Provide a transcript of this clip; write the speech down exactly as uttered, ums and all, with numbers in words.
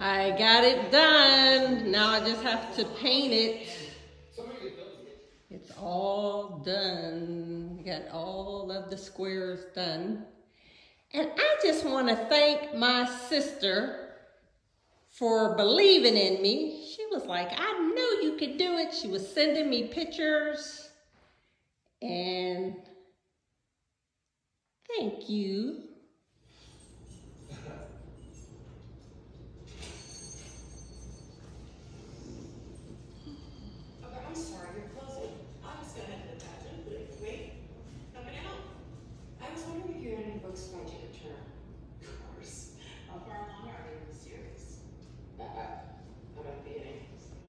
I got it done. Now I just have to paint it. It's all done. Got all of the squares done. And I just want to thank my sister for believing in me. She was like, I knew you could do it. She was sending me pictures. And thank you.